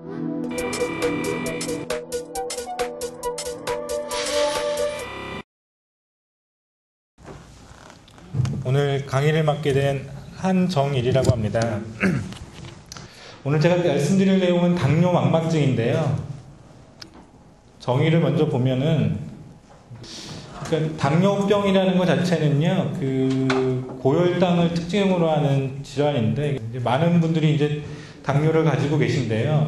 오늘 강의를 맡게 된 한정일이라고 합니다. 오늘 제가 말씀드릴 내용은 당뇨 망막증인데요. 정의를 먼저 보면은, 그러니까 당뇨병이라는 것 자체는요, 그 고혈당을 특징으로 하는 질환인데, 이제 많은 분들이 이제 당뇨를 가지고 계신데요.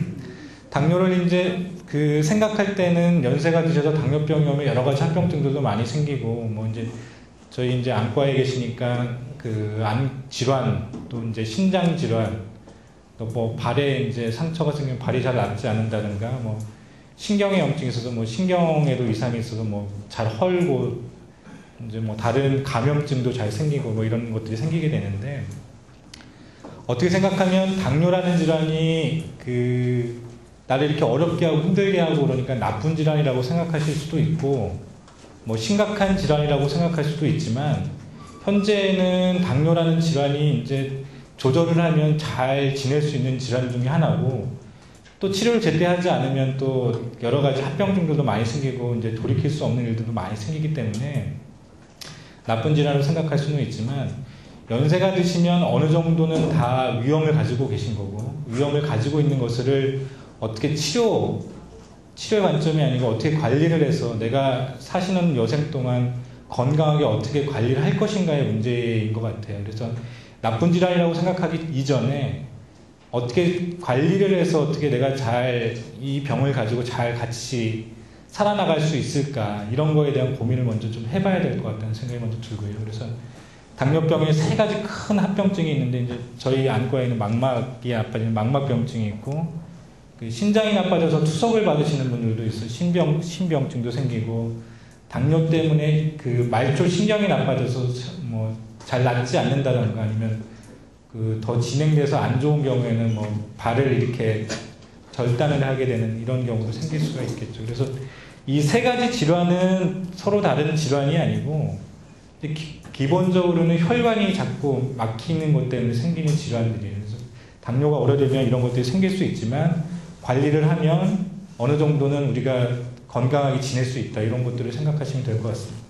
당뇨를 이제 그 생각할 때는 연세가 드셔서 당뇨병이 오면 여러 가지 합병증들도 많이 생기고, 뭐 이제 저희 이제 안과에 계시니까 그 안 질환, 또 이제 신장 질환, 또 뭐 발에 이제 상처가 생기면 발이 잘 낫지 않는다든가, 뭐 신경에 염증이 있어서 뭐 신경에도 이상이 있어서 뭐 잘 헐고, 이제 뭐 다른 감염증도 잘 생기고 뭐 이런 것들이 생기게 되는데, 어떻게 생각하면 당뇨라는 질환이 그 나를 이렇게 어렵게 하고 힘들게 하고 그러니까 나쁜 질환이라고 생각하실 수도 있고, 뭐 심각한 질환이라고 생각할 수도 있지만, 현재는 당뇨라는 질환이 이제 조절을 하면 잘 지낼 수 있는 질환 중에 하나고, 또 치료를 제때 하지 않으면 또 여러 가지 합병증들도 많이 생기고 이제 돌이킬 수 없는 일들도 많이 생기기 때문에 나쁜 질환으로 생각할 수는 있지만, 연세가 드시면 어느 정도는 다 위험을 가지고 계신 거고, 위험을 가지고 있는 것을 어떻게 치료의 관점이 아니고 어떻게 관리를 해서 내가 사시는 여생 동안 건강하게 어떻게 관리를 할 것인가의 문제인 것 같아요. 그래서 나쁜 질환이라고 생각하기 이전에 어떻게 관리를 해서 어떻게 내가 잘 이 병을 가지고 잘 같이 살아나갈 수 있을까, 이런 거에 대한 고민을 먼저 좀 해봐야 될 것 같다는 생각이 먼저 들고요. 그래서 당뇨병에 세 가지 큰 합병증이 있는데, 이제 저희 안과에는 망막이 나빠지는 망막병증이 있고, 그 신장이 나빠져서 투석을 받으시는 분들도 있어요. 신병증도 생기고, 당뇨 때문에 그 말초 신경이 나빠져서 뭐 잘 낫지 않는다던가, 아니면 그 더 진행돼서 안 좋은 경우에는 뭐 발을 이렇게 절단을 하게 되는 이런 경우도 생길 수가 있겠죠. 그래서 이 세 가지 질환은 서로 다른 질환이 아니고, 기본적으로는 혈관이 자꾸 막히는 것 때문에 생기는 질환들이에요. 그래서 당뇨가 오래되면 이런 것들이 생길 수 있지만, 관리를 하면 어느 정도는 우리가 건강하게 지낼 수 있다, 이런 것들을 생각하시면 될 것 같습니다.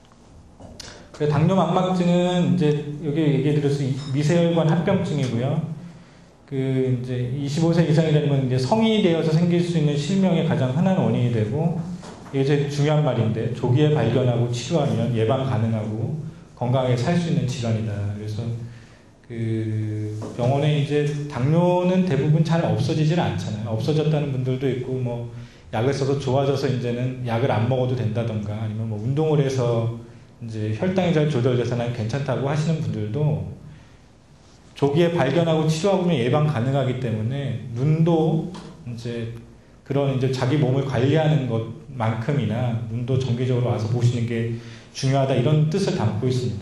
당뇨 망막증은 이제 여기 얘기해드려서 미세혈관 합병증이고요. 그 이제 25세 이상이 되면 이제 성인이 되어서 생길 수 있는 실명의 가장 흔한 원인이 되고, 이게 제일 중요한 말인데, 조기에 발견하고 치료하면 예방 가능하고 건강하게 살 수 있는 질환이다. 그래서 그 병원에 이제 당뇨는 대부분 잘 없어지질 않잖아요. 없어졌다는 분들도 있고, 뭐 약을 써서 좋아져서 이제는 약을 안 먹어도 된다던가, 아니면 뭐 운동을 해서 이제 혈당이 잘 조절돼서 난 괜찮다고 하시는 분들도 조기에 발견하고 치료하면 예방 가능하기 때문에, 눈도 이제 그런 이제 자기 몸을 관리하는 것만큼이나 눈도 정기적으로 와서 보시는 게 중요하다, 이런 뜻을 담고 있습니다.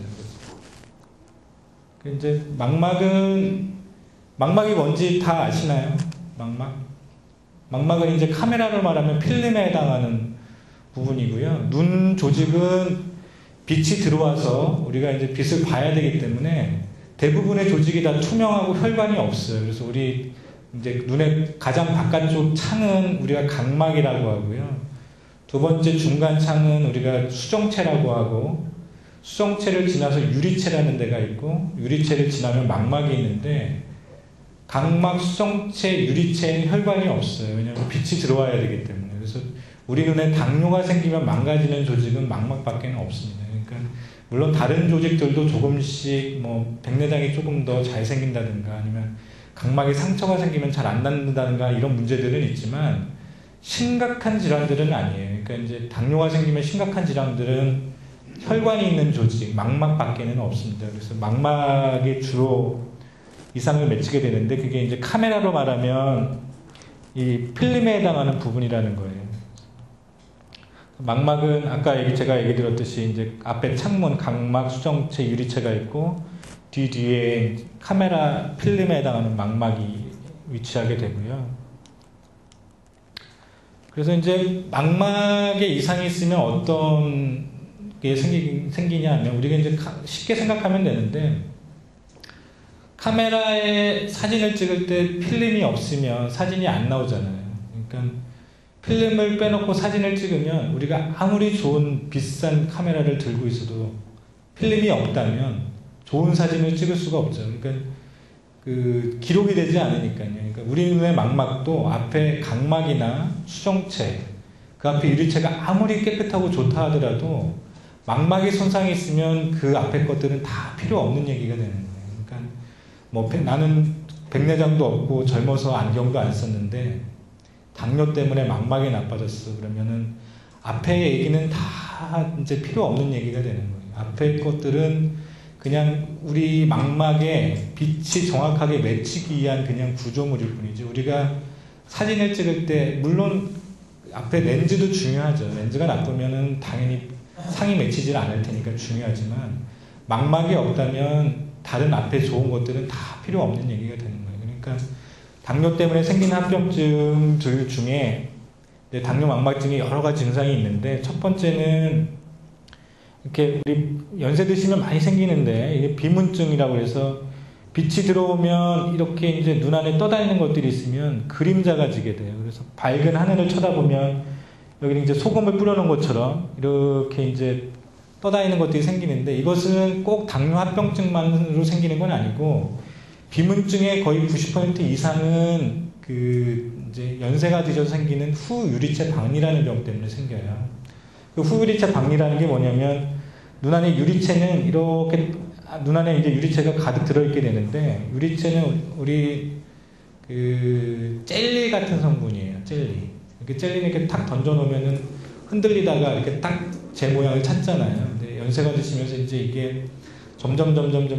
이제 망막이 뭔지 다 아시나요? 망막은 이제 카메라로 말하면 필름에 해당하는 부분이고요. 눈 조직은 빛이 들어와서 우리가 이제 빛을 봐야 되기 때문에 대부분의 조직이 다 투명하고 혈관이 없어요. 그래서 우리 이제 눈의 가장 바깥쪽 창은 우리가 각막이라고 하고요. 두 번째 중간 창은 우리가 수정체라고 하고, 수정체를 지나서 유리체라는 데가 있고, 유리체를 지나면 망막이 있는데, 각막, 수정체, 유리체에는 혈관이 없어요. 왜냐하면 빛이 들어와야 되기 때문에. 그래서 우리 눈에 당뇨가 생기면 망가지는 조직은 망막밖에는 없습니다. 그러니까 물론 다른 조직들도 조금씩 뭐 백내장이 조금 더 잘 생긴다든가, 아니면 각막에 상처가 생기면 잘 안 낫는다든가, 이런 문제들은 있지만 심각한 질환들은 아니에요. 그러니까 이제 당뇨가 생기면 심각한 질환들은 혈관이 있는 조직, 망막밖에는 없습니다. 그래서 망막에 주로 이상을 맺히게 되는데, 그게 이제 카메라로 말하면 이 필름에 해당하는 부분이라는 거예요. 망막은 아까 제가 얘기 드렸듯이 이제 앞에 창문, 각막, 수정체, 유리체가 있고, 뒤에 카메라 필름에 해당하는 망막이 위치하게 되고요. 그래서 이제 망막에 이상이 있으면 어떤 게 생기냐 하면, 우리가 이제 쉽게 생각하면 되는데, 카메라에 사진을 찍을 때 필름이 없으면 사진이 안 나오잖아요. 그러니까 필름을 빼놓고 사진을 찍으면 우리가 아무리 좋은 비싼 카메라를 들고 있어도 필름이 없다면 좋은 사진을 찍을 수가 없죠. 그러니까 그 기록이 되지 않으니까요. 그러니까 우리 눈의 망막도 앞에 각막이나 수정체, 그 앞에 유리체가 아무리 깨끗하고 좋다 하더라도 망막에 손상이 있으면 그 앞에 것들은 다 필요 없는 얘기가 되는 거예요. 그러니까 뭐 나는 백내장도 없고 젊어서 안경도 안 썼는데 당뇨 때문에 망막이 나빠졌어. 그러면은 앞에 얘기는 다 이제 필요 없는 얘기가 되는 거예요. 앞에 것들은 그냥 우리 망막에 빛이 정확하게 맺히기 위한 그냥 구조물일 뿐이지. 우리가 사진을 찍을 때 물론 앞에 렌즈도 중요하죠. 렌즈가 나쁘면은 당연히 상이 맺히질 않을 테니까 중요하지만 망막이 없다면 다른 앞에 좋은 것들은 다 필요 없는 얘기가 되는 거예요. 그러니까 당뇨 때문에 생긴 합병증들 중에 당뇨 망막증이 여러 가지 증상이 있는데 첫 번째는 이렇게 우리 연세 드시면 많이 생기는데 이게 비문증이라고 해서 빛이 들어오면 이렇게 이제 눈 안에 떠다니는 것들이 있으면 그림자가 지게 돼요. 그래서 밝은 하늘을 쳐다보면 여기는 이제 소금을 뿌려놓은 것처럼 이렇게 이제 떠다니는 것들이 생기는데 이것은 꼭 당뇨 합병증만으로 생기는 건 아니고 비문증의 거의 90% 이상은 그 이제 연세가 드셔서 생기는 후유리체 박리라는 병 때문에 생겨요. 그 후유리체 박리라는 게 뭐냐면 눈 안에 유리체는 이렇게 눈 안에 이제 유리체가 가득 들어있게 되는데 유리체는 우리 그 젤리 같은 성분이에요. 젤리. 이렇게 젤리는 이렇게 탁 던져놓으면은 흔들리다가 이렇게 딱 제 모양을 찾잖아요. 근데 연세가 드시면서 이제 이게 점점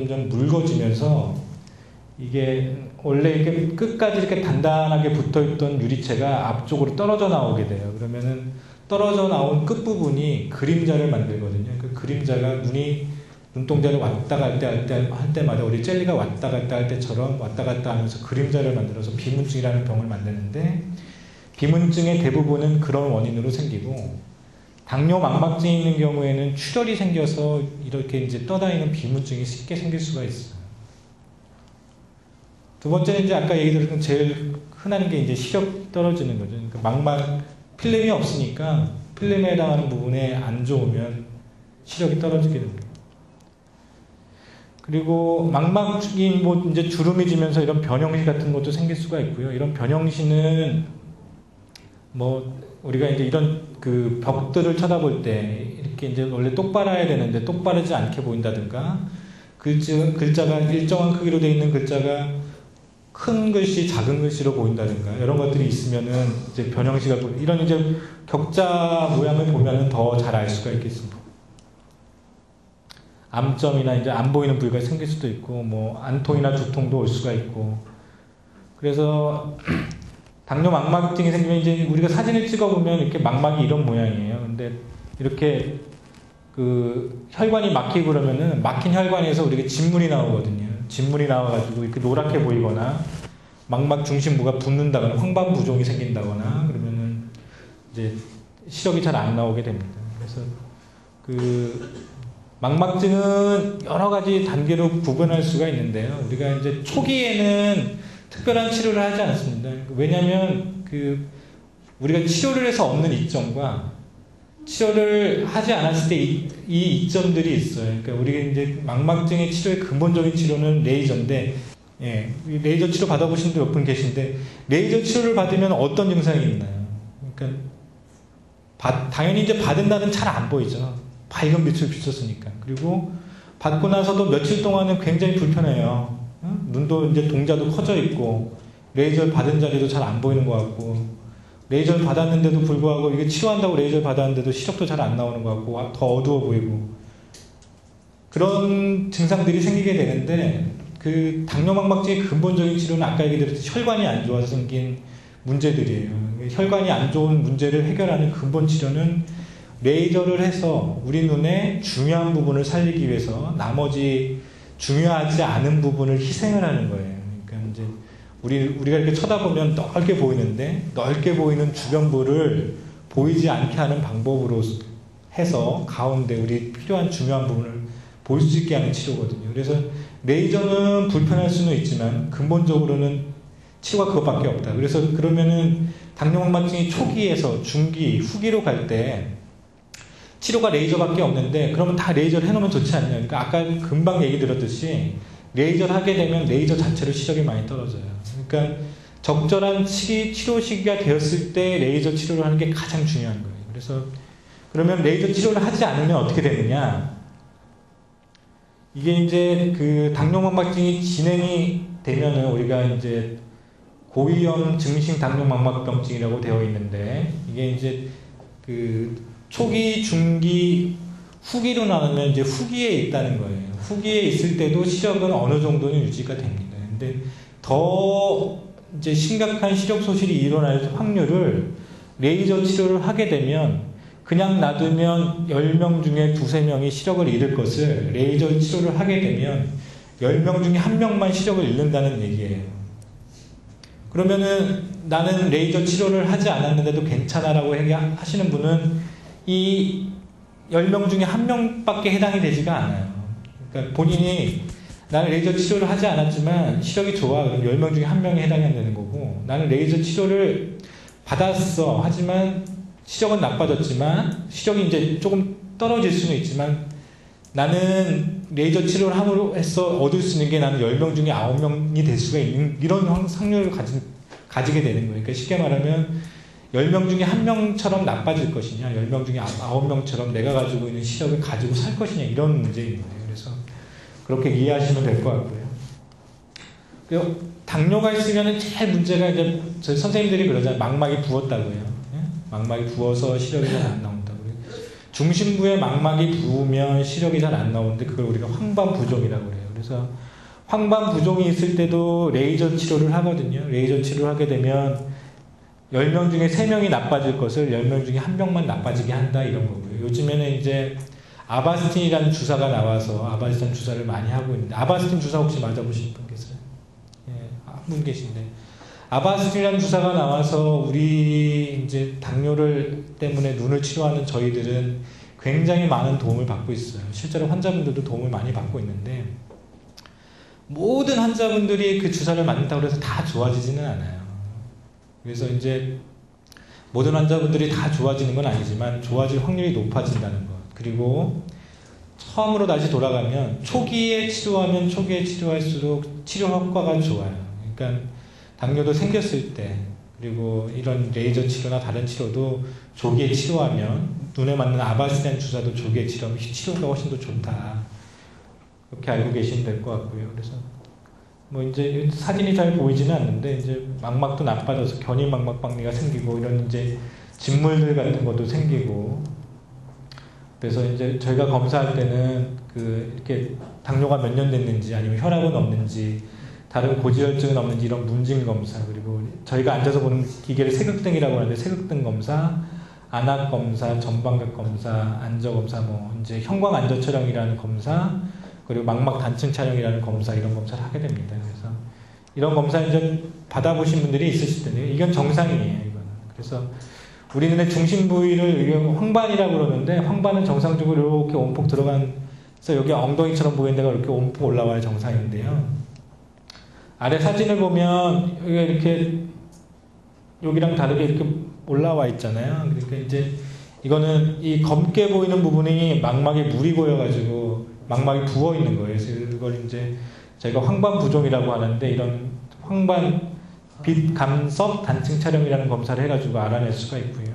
묽어지면서 이게 원래 이렇게 끝까지 이렇게 단단하게 붙어있던 유리체가 앞쪽으로 떨어져 나오게 돼요. 그러면은 떨어져 나온 끝부분이 그림자를 만들거든요. 그 그림자가 눈이 눈동자를 왔다 갔다 할 때마다 우리 젤리가 왔다 갔다 할 때처럼 왔다 갔다 하면서 그림자를 만들어서 비문증이라는 병을 만드는데 비문증의 대부분은 그런 원인으로 생기고 당뇨 망막증이 있는 경우에는 출혈이 생겨서 이렇게 이제 떠다니는 비문증이 쉽게 생길 수가 있어요. 두 번째는 이제 아까 얘기 드렸던 제일 흔한 게 이제 시력 떨어지는 거죠. 그러니까 망막 필름이 없으니까 필름에 해당하는 부분에 안 좋으면 시력이 떨어지게 됩니다. 그리고 망막이 뭐 이제 주름이 지면서 이런 변형시 같은 것도 생길 수가 있고요. 이런 변형시는 뭐 우리가 이제 이런 그 벽들을 쳐다볼 때 이렇게 이제 원래 똑바라야 되는데 똑바르지 않게 보인다든가 글자가 일정한 크기로 되어 있는 글자가 큰 글씨, 작은 글씨로 보인다든가 이런 것들이 있으면은 이제 변형시가 이런 이제 격자 모양을 보면은 더 잘 알 수가 있겠습니다. 암점이나 이제 안 보이는 부위가 생길 수도 있고 뭐 안통이나 두통도 올 수가 있고 그래서 당뇨 망막증이 생기면 이제 우리가 사진을 찍어보면 이렇게 망막이 이런 모양이에요. 근데 이렇게 그 혈관이 막히고 그러면은 막힌 혈관에서 우리가 진물이 나오거든요. 진물이 나와가지고 이렇게 노랗게 보이거나 망막 중심부가 붓는다거나 황반부종이 생긴다거나 그러면은 이제 시력이 잘 안 나오게 됩니다. 그래서 그 망막증은 여러 가지 단계로 구분할 수가 있는데요. 우리가 이제 초기에는 특별한 치료를 하지 않습니다. 왜냐하면 그 우리가 치료를 해서 없는 이점과 치료를 하지 않았을 때 이 이점들이 있어요. 그러니까 우리가 이제 망막증의 치료의 근본적인 치료는 레이저인데, 예, 레이저 치료 받아보신 분 몇 분 계신데 레이저 치료를 받으면 어떤 증상이 있나요? 그러니까 당연히 이제 받은 날은 잘 안 보이죠. 밝은 빛을 비쳤으니까. 그리고 받고 나서도 며칠 동안은 굉장히 불편해요. 눈도 이제 동자도 커져 있고 레이저를 받은 자리도 잘 안 보이는 것 같고 레이저를 받았는데도 불구하고 이게 치료한다고 레이저를 받았는데도 시력도 잘 안 나오는 것 같고 더 어두워 보이고 그런 증상들이 생기게 되는데 그 당뇨망막증의 근본적인 치료는 아까 얘기드렸듯이 혈관이 안 좋아서 생긴 문제들이에요. 혈관이 안 좋은 문제를 해결하는 근본 치료는 레이저를 해서 우리 눈의 중요한 부분을 살리기 위해서 나머지 중요하지 않은 부분을 희생을 하는 거예요. 그러니까 이제 우리가 이렇게 쳐다보면 넓게 보이는데 넓게 보이는 주변부를 보이지 않게 하는 방법으로 해서 가운데 우리 필요한 중요한 부분을 볼 수 있게 하는 치료거든요. 그래서 레이저는 불편할 수는 있지만 근본적으로는 치료가 그것밖에 없다. 그래서 그러면은 당뇨망막증이 초기에서 중기, 후기로 갈 때 치료가 레이저밖에 없는데 그러면 다 레이저를 해놓으면 좋지 않냐. 그러니까 아까 금방 얘기 들었듯이 레이저를 하게 되면 레이저 자체로 시력이 많이 떨어져요. 그러니까 적절한 치료 시기가 되었을 때 레이저 치료를 하는 게 가장 중요한 거예요. 그래서 그러면 레이저 치료를 하지 않으면 어떻게 되느냐? 이게 이제 그 당뇨망막증이 진행이 되면은 우리가 이제 고위험 증식 당뇨망막병증이라고 되어 있는데 이게 이제 그 초기, 중기, 후기로 나누면 이제 후기에 있다는 거예요. 후기에 있을 때도 시력은 어느 정도는 유지가 됩니다. 근데 더 이제 심각한 시력 소실이 일어날 확률을 레이저 치료를 하게 되면 그냥 놔두면 10명 중에 2~3명이 시력을 잃을 것을 레이저 치료를 하게 되면 10명 중에 1명만 시력을 잃는다는 얘기예요. 그러면은 나는 레이저 치료를 하지 않았는데도 괜찮아라고 하시는 분은 이 10명 중에 1명밖에 해당이 되지가 않아요. 그러니까 본인이 나는 레이저 치료를 하지 않았지만 시력이 좋아. 그럼 10명 중에 1명이 해당이 안 되는 거고 나는 레이저 치료를 받았어. 하지만 시력은 나빠졌지만 시력이 이제 조금 떨어질 수는 있지만 나는 레이저 치료를 함으로 해서 얻을 수 있는 게 나는 10명 중에 9명이 될 수가 있는 이런 확률을 가지게 되는 거예요. 그러니까 쉽게 말하면 10명 중에 1명처럼 나빠질 것이냐 10명 중에 9명처럼 내가 가지고 있는 시력을 가지고 살 것이냐 이런 문제인 거예요. 그래서 그렇게 이해하시면 될 것 같고요. 당뇨가 있으면 제일 문제가 이제 저희 선생님들이 그러잖아요. 망막이 부었다고요. 망막이 부어서 시력이 잘 안 나온다고. 중심부에 망막이 부으면 시력이 잘 안 나오는데 그걸 우리가 황반부종이라고 그래요. 그래서 황반부종이 있을 때도 레이저 치료를 하거든요. 레이저 치료를 하게 되면 10명 중에 3명이 나빠질 것을 10명 중에 1명만 나빠지게 한다 이런 거고요. 요즘에는 이제 아바스틴이라는 주사가 나와서 아바스틴 주사를 많이 하고 있는데 아바스틴 주사 혹시 맞아보신 분 계세요? 예, 한 분 계신데 아바스틴이라는 주사가 나와서 우리 이제 당뇨를 때문에 눈을 치료하는 저희들은 굉장히 많은 도움을 받고 있어요. 실제로 환자분들도 도움을 많이 받고 있는데 모든 환자분들이 그 주사를 맞는다고 해서 다 좋아지지는 않아요. 그래서 이제 모든 환자분들이 다 좋아지는 건 아니지만 좋아질 확률이 높아진다는 것. 그리고 처음으로 다시 돌아가면 초기에 치료하면 초기에 치료할수록 치료 효과가 좋아요. 그러니까 당뇨도 생겼을 때 그리고 이런 레이저 치료나 다른 치료도 조기에 치료하면 눈에 맞는 아바스틴 주사도 조기에 치료하면 치료가 훨씬 더 좋다. 그렇게 알고 계시면 될 것 같고요. 그래서 뭐 이제 사진이 잘 보이지는 않는데 이제 망막도 나빠져서 견인망막박리가 생기고 이런 이제 진물들 같은 것도 생기고 그래서 이제 저희가 검사할 때는 그 이렇게 당뇨가 몇 년 됐는지 아니면 혈압은 없는지 다른 고지혈증은 없는지 이런 문진 검사 그리고 저희가 앉아서 보는 기계를 색극등이라고 하는데 색극등 검사, 안압 검사, 전방각 검사, 안저 검사 뭐 이제 형광 안저 촬영이라는 검사 그리고 망막 단층 촬영이라는 검사 이런 검사를 하게 됩니다. 그래서 이런 검사 이제 받아보신 분들이 있으실 텐데 이건 정상이에요. 이거는. 그래서 우리 눈의 중심 부위를 황반이라고 그러는데 황반은 정상적으로 이렇게 온폭 들어간 그래서 여기 엉덩이처럼 보이는 데가 이렇게 온폭 올라와야 정상인데요. 아래 사진을 보면 여기가 이렇게 여기랑 다르게 이렇게 올라와 있잖아요. 그러니까 이제 이거는 이 검게 보이는 부분이 망막에 물이 고여가지고 망막이 부어 있는 거예요. 그래서 이걸 이제 저희가 황반부종이라고 하는데 이런 황반 빛 감석 단층 촬영이라는 검사를 해가지고 알아낼 수가 있고요.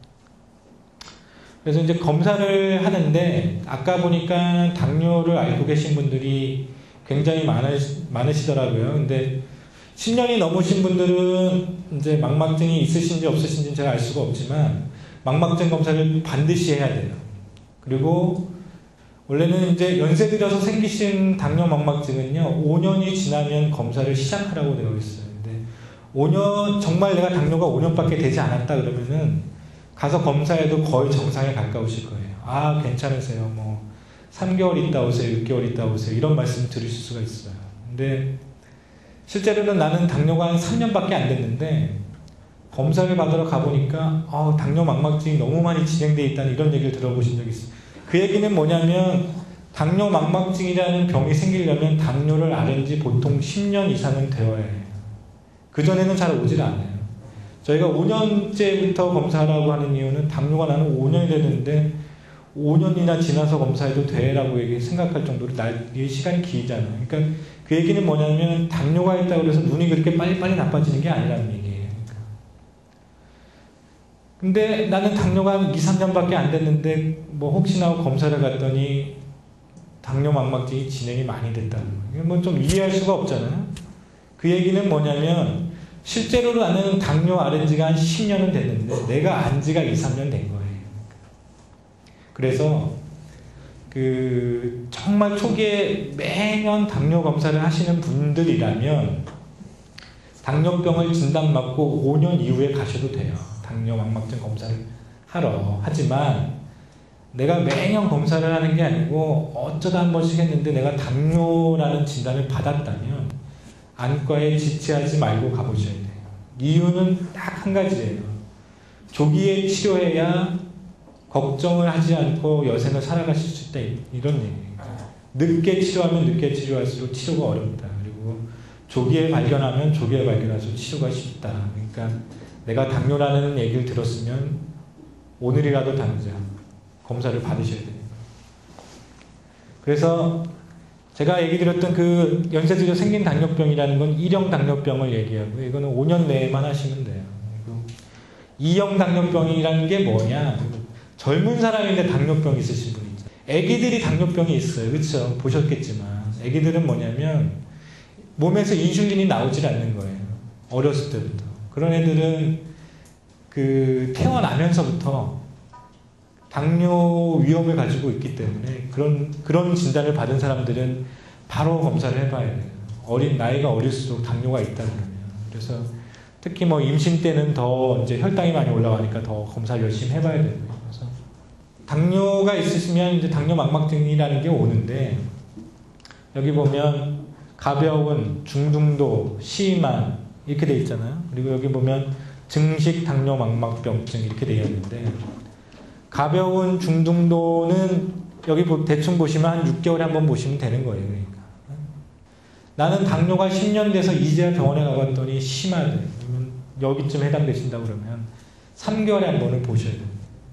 그래서 이제 검사를 하는데 아까 보니까 당뇨를 앓고 계신 분들이 굉장히 많으시더라고요. 근데 10년이 넘으신 분들은 이제 망막증이 있으신지 없으신지는 제가 알 수가 없지만 망막증 검사를 반드시 해야 돼요. 그리고 원래는 이제 연세 들여서 생기신 당뇨 망막증은요 5년이 지나면 검사를 시작하라고 되어 있어요. 근데 5년 정말 내가 당뇨가 5년밖에 되지 않았다 그러면은 가서 검사해도 거의 정상에 가까우실 거예요. 아 괜찮으세요. 뭐 3개월 있다 오세요. 6개월 있다 오세요. 이런 말씀 들으실 수가 있어요. 근데 실제로는 나는 당뇨가 한 3년밖에 안 됐는데 검사를 받으러 가보니까 당뇨 망막증이 너무 많이 진행되어 있다는 이런 얘기를 들어보신 적이 있어요. 그 얘기는 뭐냐면 당뇨 망막증이라는 병이 생기려면 당뇨를 앓은 지 보통 10년 이상은 되어야 해요. 그전에는 잘 오질 않아요. 저희가 5년째부터 검사하라고 하는 이유는 당뇨가 나는 5년이 됐는데 5년이나 지나서 검사해도 돼라고 생각할 정도로 이 시간이 길잖아요. 그러니까 그 얘기는 뭐냐면 당뇨가 있다고 해서 눈이 그렇게 빨리빨리 나빠지는 게 아니라는 얘기예요. 근데 나는 당뇨가 2, 3년밖에 안 됐는데 뭐 혹시나 하고 검사를 갔더니 당뇨 망막증이 진행이 많이 됐다는 거예요. 뭐 좀 이해할 수가 없잖아요. 그 얘기는 뭐냐면 실제로 나는 당뇨 앓은 지가 한 10년은 됐는데 내가 안 지가 2, 3년 된 거예요. 그래서 정말 초기에 매년 당뇨 검사를 하시는 분들이라면 당뇨병을 진단받고 5년 이후에 가셔도 돼요. 당뇨 망막증 검사를 하러. 하지만 내가 매년 검사를 하는 게 아니고 어쩌다 한 번씩 했는데 내가 당뇨라는 진단을 받았다면 안과에 지체하지 말고 가보셔야 돼요. 이유는 딱 한 가지예요. 조기에 치료해야 걱정을 하지 않고 여생을 살아가실 수 있다. 이런 얘기예요. 늦게 치료하면 늦게 치료할수록 치료가 어렵다. 그리고 조기에 발견하면 조기에 발견할수록 치료가 쉽다. 그러니까 내가 당뇨라는 얘기를 들었으면 오늘이라도 당장 검사를 받으셔야 돼요. 그래서 제가 얘기 드렸던 그 연세들에 생긴 당뇨병이라는 건 1형 당뇨병을 얘기하고 이거는 5년 내에만 하시면 돼요. 그리고 2형 당뇨병이라는 게 뭐냐? 젊은 사람인데 당뇨병 있으신 분 있죠. 애기들이 당뇨병이 있어요. 그렇죠? 보셨겠지만 애기들은 뭐냐면 몸에서 인슐린이 나오질 않는 거예요. 어렸을 때부터. 그런 애들은 태어나면서부터 당뇨 위험을 가지고 있기 때문에 그런 진단을 받은 사람들은 바로 검사를 해봐야 돼요. 나이가 어릴수록 당뇨가 있다 그러면. 그래서 특히 뭐 임신 때는 더 이제 혈당이 많이 올라가니까 더 검사를 열심히 해봐야 되고요. 그래서 당뇨가 있으시면 이제 당뇨 망막증이라는 게 오는데 여기 보면 가벼운, 중등도, 심한 이렇게 돼 있잖아요. 그리고 여기 보면 증식 당뇨 망막병증 이렇게 되어 있는데 가벼운 중등도는 여기 대충 보시면 한 6개월에 한 번 보시면 되는 거예요. 그러니까 나는 당뇨가 10년 돼서 이제야 병원에 가봤더니 심하대. 그러면 여기쯤 해당되신다 그러면 3개월에 한 번은 보셔야 돼요.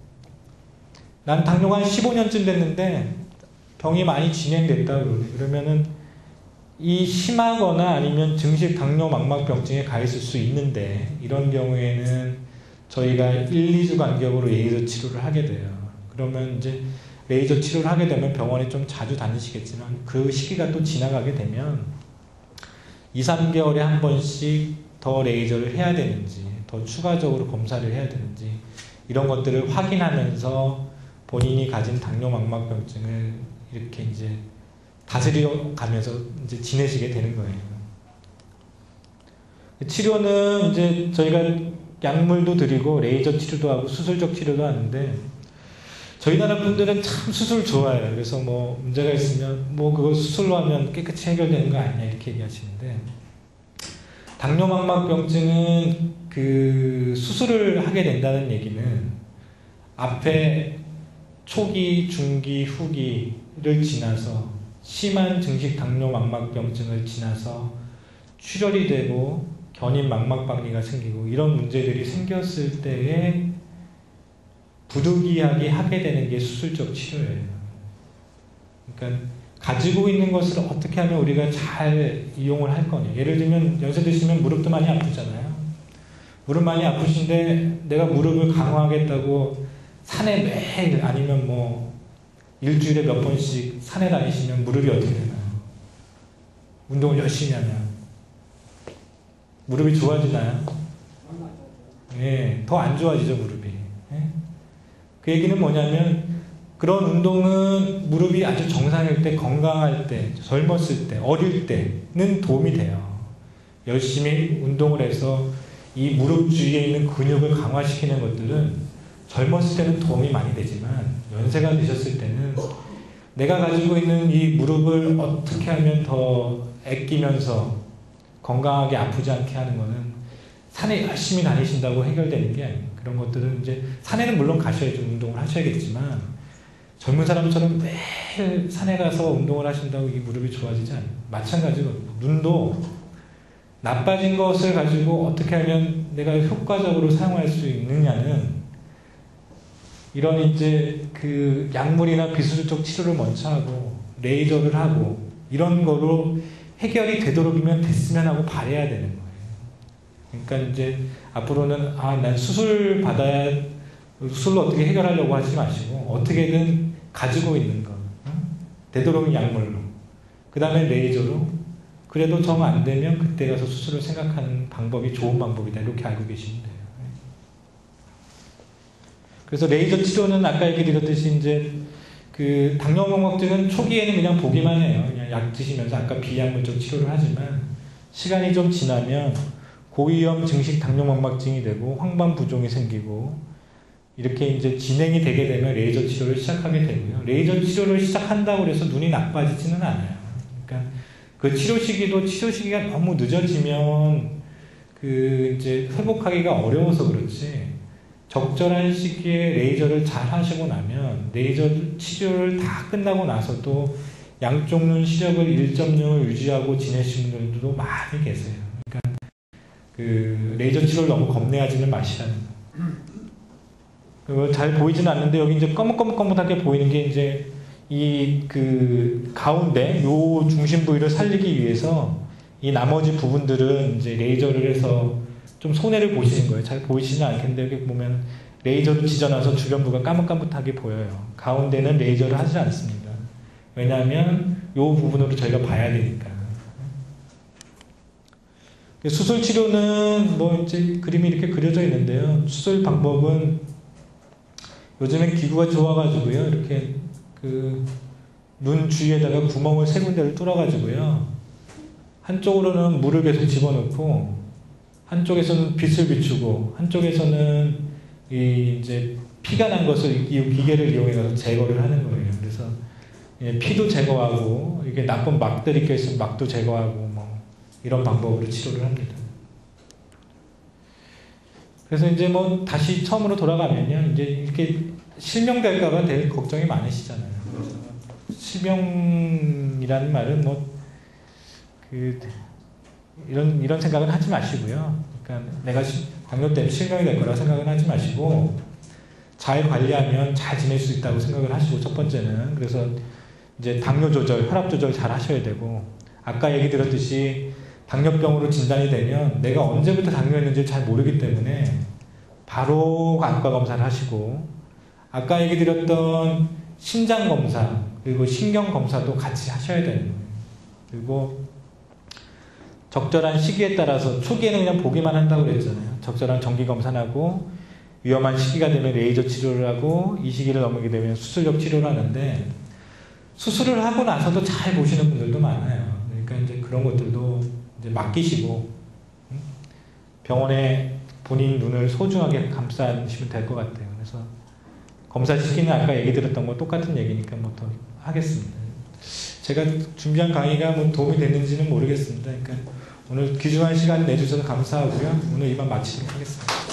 난 당뇨가 한 15년쯤 됐는데 병이 많이 진행됐다 그러면은 이 심하거나 아니면 증식 당뇨 망막병증에 가 있을 수 있는데 이런 경우에는 저희가 1, 2주 간격으로 레이저 치료를 하게 돼요. 그러면 이제 레이저 치료를 하게 되면 병원에 좀 자주 다니시겠지만 그 시기가 또 지나가게 되면 2, 3개월에 한 번씩 더 레이저를 해야 되는지 더 추가적으로 검사를 해야 되는지 이런 것들을 확인하면서 본인이 가진 당뇨 망막병증을 이렇게 이제 다스려 가면서 이제 지내시게 되는 거예요. 치료는 이제 저희가 약물도 드리고 레이저 치료도 하고 수술적 치료도 하는데 저희 나라 분들은 참 수술 좋아해요. 그래서 뭐 문제가 있으면 뭐 그거 수술로 하면 깨끗이 해결되는 거 아니냐 이렇게 얘기하시는데 당뇨 망막병증은 수술을 하게 된다는 얘기는 앞에 초기, 중기, 후기를 지나서 심한 증식 당뇨 망막병증을 지나서 출혈이 되고 견인 망막박리가 생기고 이런 문제들이 생겼을 때에 부득이하게 하게 되는 게 수술적 치료예요. 그러니까 가지고 있는 것을 어떻게 하면 우리가 잘 이용을 할 거냐. 예를 들면 연세 드시면 무릎도 많이 아프잖아요. 무릎 많이 아프신데 내가 무릎을 강화하겠다고 산에 매일 아니면 뭐 일주일에 몇 번씩 산에 다니시면 무릎이 어떻게 되나요? 운동을 열심히 하면 무릎이 좋아지나요? 예, 더 안 좋아지죠, 무릎이. 예? 그 얘기는 뭐냐면, 그런 운동은 무릎이 아주 정상일 때, 건강할 때, 젊었을 때, 어릴 때는 도움이 돼요. 열심히 운동을 해서 이 무릎 주위에 있는 근육을 강화시키는 것들은 젊었을 때는 도움이 많이 되지만, 연세가 드셨을 때는 내가 가지고 있는 이 무릎을 어떻게 하면 더 아끼면서 건강하게 아프지 않게 하는 거는 산에 열심히 다니신다고 해결되는 게 아니에요. 그런 것들은 이제 산에는 물론 가셔야죠. 운동을 하셔야겠지만 젊은 사람처럼 매일 산에 가서 운동을 하신다고 이 무릎이 좋아지지 않아요. 마찬가지거든요. 눈도 나빠진 것을 가지고 어떻게 하면 내가 효과적으로 사용할 수 있느냐는 이런 이제 그 약물이나 비수술적 치료를 먼저 하고 레이저를 하고 이런 거로 해결이 되도록이면 됐으면 하고 바래야 되는 거예요. 그러니까 이제 앞으로는 난 수술 받아야 수술로 어떻게 해결하려고 하지 마시고 어떻게든 가지고 있는 거 되도록이면 약물로 그 다음에 레이저로 그래도 정 안 되면 그때 가서 수술을 생각하는 방법이 좋은 방법이다 이렇게 알고 계시면 돼요. 그래서 레이저 치료는 아까 얘기 드렸듯이 이제 그 당뇨망막증은 초기에는 그냥 보기만 해요. 그냥 약 드시면서 아까 비약물적 치료를 하지만 시간이 좀 지나면 고위험 증식 당뇨망막증이 되고 황반부종이 생기고 이렇게 이제 진행이 되게 되면 레이저 치료를 시작하게 되고요. 레이저 치료를 시작한다고 해서 눈이 나빠지지는 않아요. 그러니까 그 치료 시기가 너무 늦어지면 그 이제 회복하기가 어려워서 그렇지. 적절한 시기에 레이저를 잘 하시고 나면 레이저 치료를 다 끝나고 나서도 양쪽 눈 시력을 1.0을 유지하고 지내시는 분들도 많이 계세요. 그러니까 그 레이저 치료를 너무 겁내하지는 마시라는 거. 잘 보이지는 않는데 여기 이제 검은하게 보이는 게 이제 이 그 가운데 요 중심 부위를 살리기 위해서 이 나머지 부분들은 이제 레이저를 해서 좀 손해를 보시는 거예요. 잘 보이시는 않겠는데 여기 보면 레이저로 지져놔서 주변부가 까뭇까뭇하게 보여요. 가운데는 레이저를 하지 않습니다. 왜냐하면 이 부분으로 저희가 봐야 되니까. 수술 치료는 뭐 이제 그림이 이렇게 그려져 있는데요. 수술 방법은 요즘엔 기구가 좋아가지고요. 이렇게 그 눈 주위에다가 구멍을 세 군데를 뚫어가지고요. 한쪽으로는 물을 계속 집어넣고 한쪽에서는 빛을 비추고 한쪽에서는 이제 피가 난 것을 이 기계를 이용해서 제거를 하는 거예요. 그래서 피도 제거하고 이게 나쁜 막들이 껴있으면 막도 제거하고 뭐 이런 방법으로 치료를 합니다. 그래서 이제 뭐 다시 처음으로 돌아가면요. 이제 이렇게 실명될까봐 되게 걱정이 많으시잖아요. 실명이라는 말은 뭐 이런 생각은 하지 마시고요. 그러니까 내가 당뇨 때문에 실명이 될 거라 생각은 하지 마시고 잘 관리하면 잘 지낼 수 있다고 생각을 하시고 첫 번째는 그래서 이제 당뇨 조절, 혈압 조절 잘 하셔야 되고 아까 얘기 들었듯이 당뇨병으로 진단이 되면 내가 언제부터 당뇨였는지 잘 모르기 때문에 바로 안과 검사를 하시고 아까 얘기 드렸던 심장 검사 그리고 신경 검사도 같이 하셔야 되는 거예요. 그리고 적절한 시기에 따라서 초기에는 그냥 보기만 한다고 그랬잖아요. 적절한 정기 검사를 하고 위험한 시기가 되면 레이저 치료를 하고 이 시기를 넘기게 되면 수술적 치료를 하는데 수술을 하고 나서도 잘 보시는 분들도 많아요. 그러니까 이제 그런 것들도 이제 맡기시고 병원에 본인 눈을 소중하게 감싸시면 될 것 같아요. 그래서 검사 시기는 아까 얘기 드렸던 거 똑같은 얘기니까 뭐 더 하겠습니다. 제가 준비한 강의가 뭐 도움이 됐는지는 모르겠습니다. 그러니까 오늘 귀중한 시간 내주셔서 감사하고요. 오늘 이만 마치도록 하겠습니다.